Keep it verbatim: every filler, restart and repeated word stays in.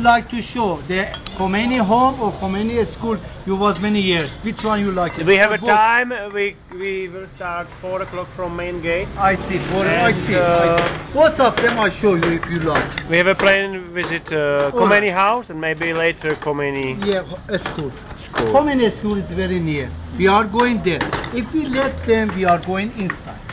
like to show? The Khomeini home or Khomeini school? You was many years. Which one you like? We have a Both. time. We we will start four o'clock from main gate. I see. For, I And, see. I uh, see. Both of them I show you if you like. We have a plan visit uh, Khomeini Alright. house and maybe later Khomeini Yeah, a school. school. Khomeini school is very near. We are going there. If we let them, we are going inside.